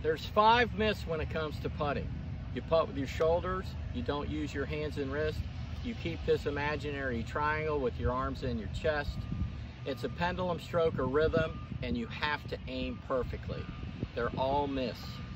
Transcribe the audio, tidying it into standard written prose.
There's 5 myths when it comes to putting. You putt with your shoulders, you don't use your hands and wrists, you keep this imaginary triangle with your arms in your chest. It's a pendulum stroke or rhythm, and you have to aim perfectly. They're all myths.